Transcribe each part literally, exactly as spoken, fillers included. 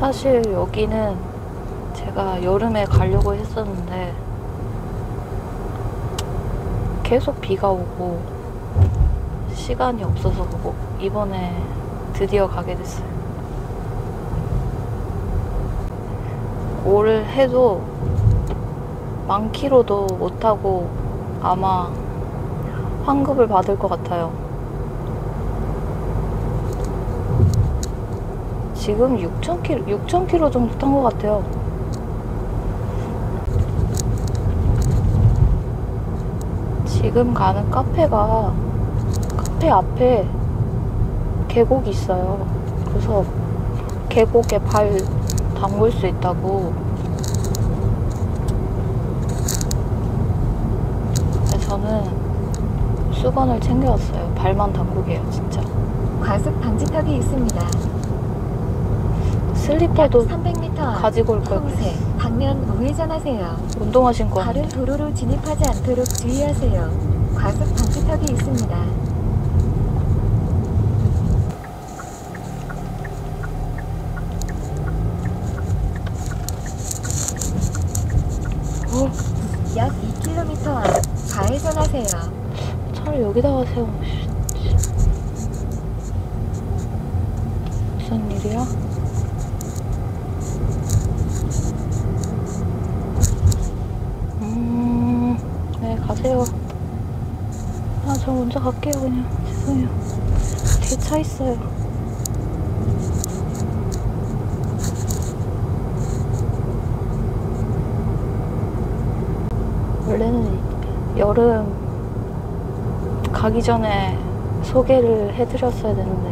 사실 여기는 제가 여름에 가려고 했었는데 계속 비가 오고 시간이 없어서 그거 이번에 드디어 가게 됐어요. 올 해도 만 킬로도 못 타고 아마 환급을 받을 것 같아요. 지금 육천 킬로, 육천 킬로 정도 탄 것 같아요. 지금 가는 카페가 카페 앞에 계곡이 있어요. 그래서 계곡에 발 담글 수 있다고. 근데 저는 수건을 챙겨왔어요. 발만 담그게요, 진짜. 과속 방지턱이 있습니다. 슬리퍼도 삼백 미터 가지고 올 걸. 홍색 방면 우회전하세요. 운동화 신고 다른 왔는데. 도로로 진입하지 않도록 주의하세요. 과속 방지턱이 있습니다. 어, 약 이 킬로미터 앞 좌회전하세요. 차를 여기다가 세워. 무슨 일이야? 음, 네, 가세요. 아, 저 먼저 갈게요, 그냥. 죄송해요. 뒤에 차 있어요. 원래는 여름 가기 전에 소개를 해드렸어야 되는데.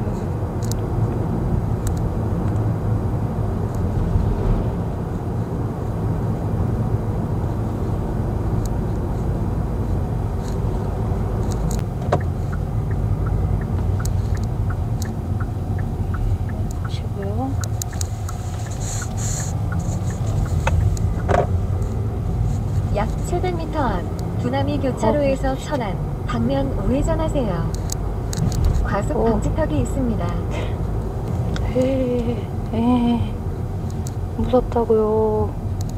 보시고요. 약 칠백 미터 앞 두나미 교차로에서 어. 천안 방면 우회전하세요. 과속 어. 방지턱이 있습니다. 에이, 에이, 무섭다고요.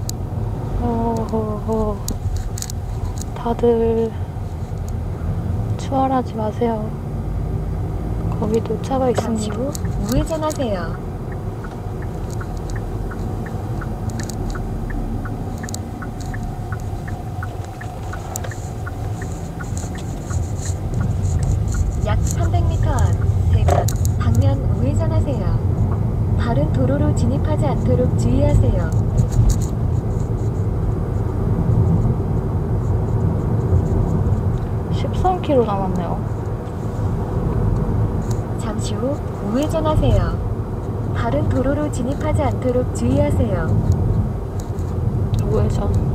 어허허. 다들 추월하지 마세요. 거기도 차가 잠시 있습니다. 후 우회전하세요. 약 삼백 미터 앞 대전 방면 우회전하세요. 다른 도로로 진입하지 않도록 주의하세요. 십삼 킬로미터 남았네요. 잠시 후 우회전하세요. 다른 도로로 진입하지 않도록 주의하세요. 우회전.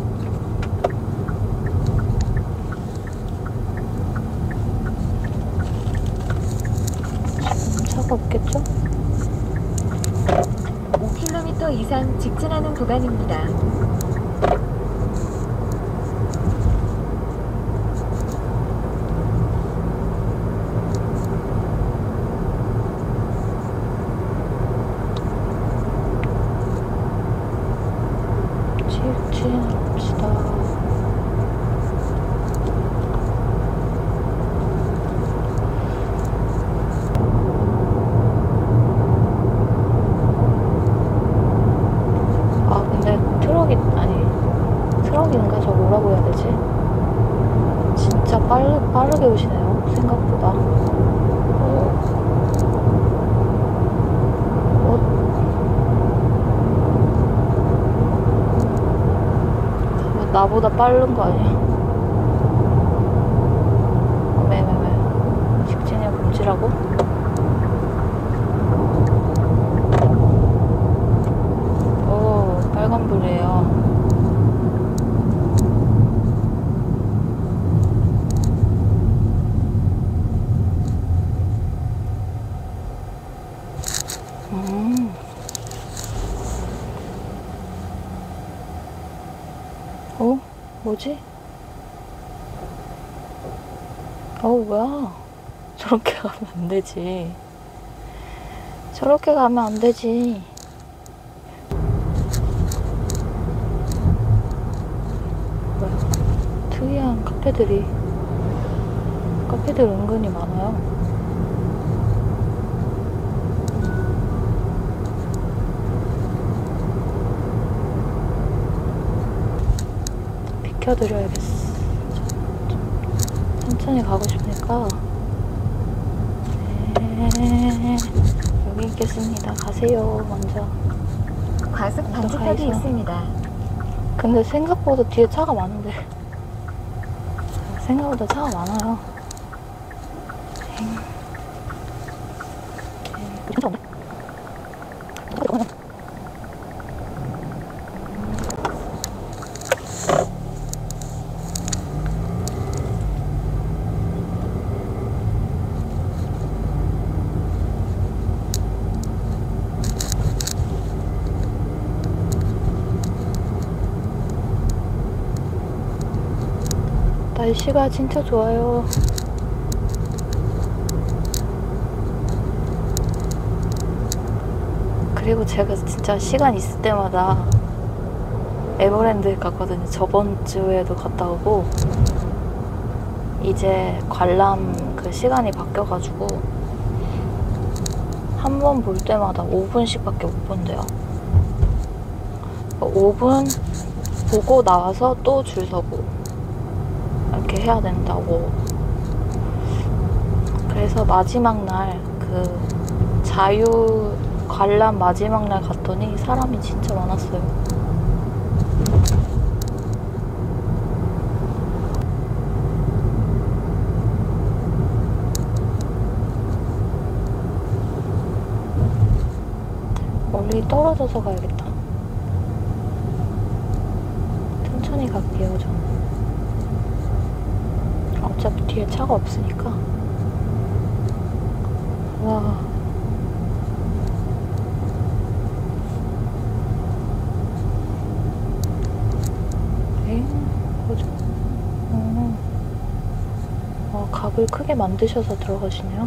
차가 없겠죠? 오 킬로미터 이상 직진하는 구간입니다. 직진합시다. 아, 근데 트럭이, 아니, 트럭인가? 저 뭐라고 해야 되지? 진짜 빠르, 빠르게 오시네요. 생각보다. 어, 어, 나보다 빠른 거 아니야? 어, 왜, 왜, 왜? 직진이 금지라고? 오, 빨간불이에요. 음. 어? 뭐지? 어, 뭐야? 저렇게 가면 안 되지. 저렇게 가면 안 되지. 특이한 카페들이 카페들 은근히 많아요. 비켜드려야겠어. 천천히 가고 싶으니까. 네, 여기 있겠습니다. 가세요. 먼저. 과속 먼저 방지턱이 가야죠. 있습니다. 근데 생각보다 뒤에 차가 많은데. 생각보다 차가 많아요. 엥. 엥, 진짜 없네. 날씨가 진짜 좋아요. 그리고 제가 진짜 시간 있을 때마다 에버랜드 갔거든요. 저번 주에도 갔다 오고, 이제 관람 그 시간이 바뀌어가지고 한 번 볼 때마다 오 분씩밖에 못 본대요. 오 분 보고 나와서 또 줄 서고 이렇게 해야 된다고. 그래서 마지막 날 그 자유 관람 마지막 날 갔더니 사람이 진짜 많았어요. 멀리 떨어져서 가야겠다. 천천히 갈게요, 저는. 어차피 뒤에 차가 없으니까. 와. 엥? 뭐죠? 음. 어, 각을 크게 만드셔서 들어가시네요.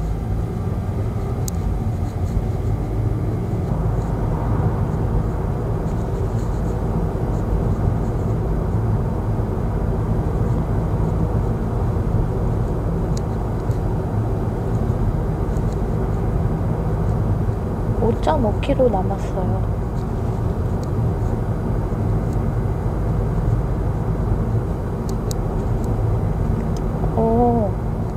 오 점 오 킬로미터 남았어요. 오,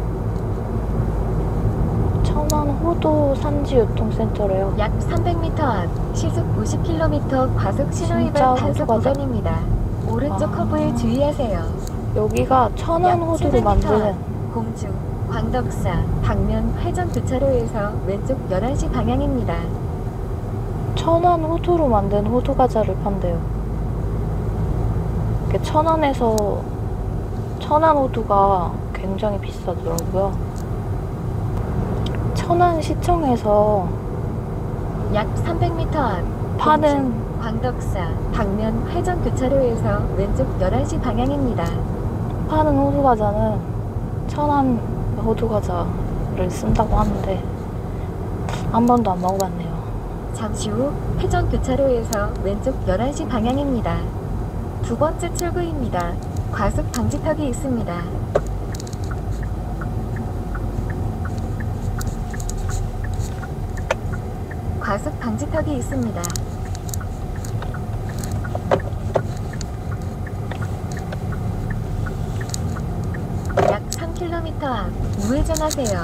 천안 호도 산지유통센터래요. 약 삼백 미터 앞 시속 오십 킬로미터 과속 신호위반 진짜 단속 호두과자? 구간입니다. 오른쪽 아. 커브에 주의하세요. 여기가 천안 약 호두로 칠백 미터 만든 앞 공주, 광덕사, 방면 회전 교차로에서 왼쪽 열한 시 방향입니다. 천안 호두로 만든 호두 과자를 판대요. 이게 천안에서 천안 호두가 굉장히 비싸더라고요. 천안 시청에서 약 삼백 미터 앞 파는 공주, 광덕사, 방면 회전 교차로에서 왼쪽 열한 시 방향입니다. 파는 호두 과자는 천안 호두 과자를 쓴다고 하는데 한 번도 안 먹어봤네요. 잠시 후 회전 교차로에서 왼쪽 열한 시 방향입니다. 두 번째 출구입니다. 과속 방지턱이 있습니다. 과속 방지턱이 있습니다. 약 삼 킬로미터 앞 우회전하세요.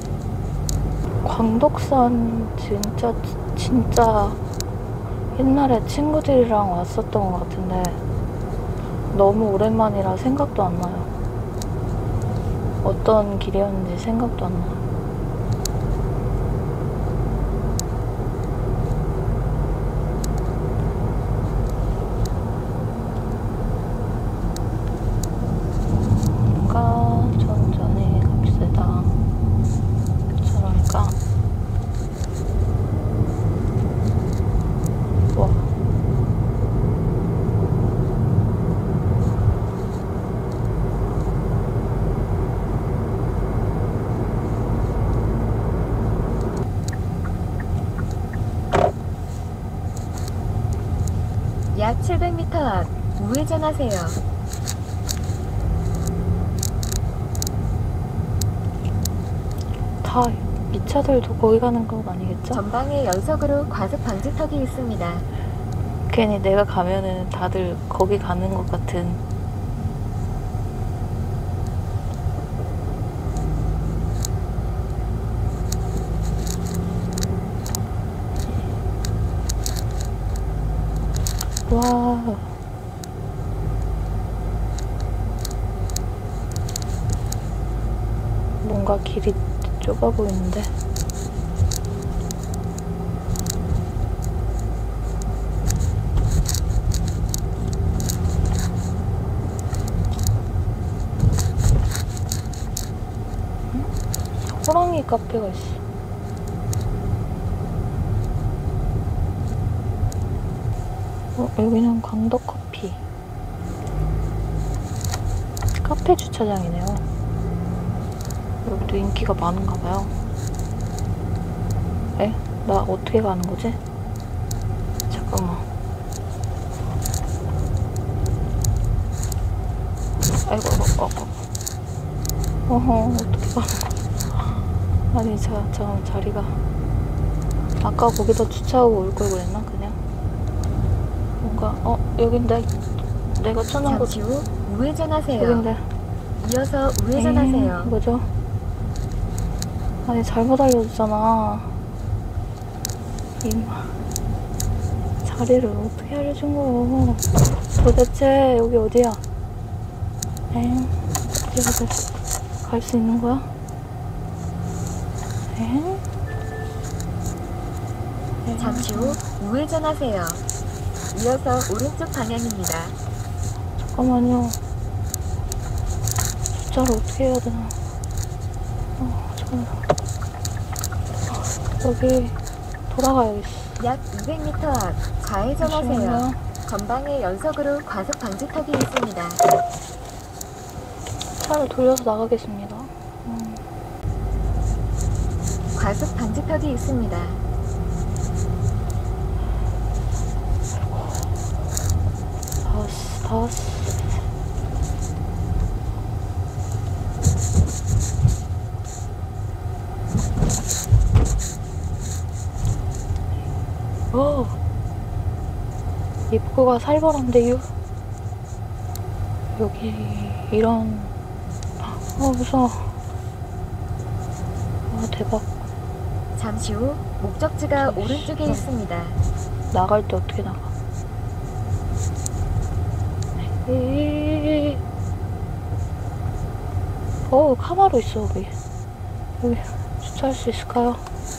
광덕산 진짜 진짜 옛날에 친구들이랑 왔었던 것 같은데 너무 오랜만이라 생각도 안 나요. 어떤 길이었는지 생각도 안 나요. 뭔가 천천히 갑시다. 저러니까 와. 약 칠백 미터 앞 우회전하세요. 다 이 차들도 거기 가는 건 아니겠죠? 전방에 연속으로 과속 방지턱이 있습니다. 괜히 내가 가면은 다들 거기 가는 것 같은. 와. 뭔가 길이 좁아 보이는데. 응? 호랑이 카페가 있어. 어, 여기는 광덕커피. 카페 주차장이네요. 여기도 인기가 많은가봐요. 에? 나 어떻게 가는 거지? 잠깐만. 아이고, 어, 어, 어. 어허, 어떻게 가는 거야? 아니, 자, 잠깐만, 자리가. 아까 거기다 주차하고 올 걸 그랬나, 그냥? 뭔가, 어, 여긴 내, 내가 쳐놓은 곳. 잠시 후 우회전하세요. 여긴데. 이어서 우회전하세요. 에이, 뭐죠? 아니, 잘못 알려줬잖아. 임마. 자리를 어떻게 알려준 거야? 도대체 여기 어디야? 엥? 어디 갈 수 있는 거야? 엥? 엥? 잠시 후 우회전하세요. 이어서 오른쪽 방향입니다. 잠깐만요. 주차를 어떻게 해야 되나? 어, 잠깐만. 여기 돌아가야겠어. 약 이백 미터 앞 좌회전하세요. 잠시만요. 전방에 연속으로 과속 방지턱이 있습니다. 차를 돌려서 나가겠습니다. 음. 과속 방지턱이 있습니다. 다 왔어, 다 왔어. 오! 입구가 살벌한데요? 여기, 이런. 어, 무서워. 와, 대박. 잠시 후 목적지가 오른쪽에 있습니다. 나갈 때 어떻게 나가? 에이. 어, 카마로 있어, 여기. 여기 주차할 수 있을까요?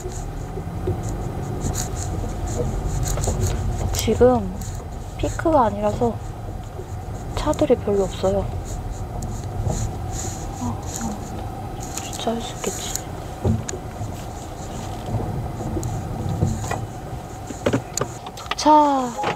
지금 피크가 아니라서 차들이 별로 없어요. 어, 어, 주차할 수 있겠지. 도착!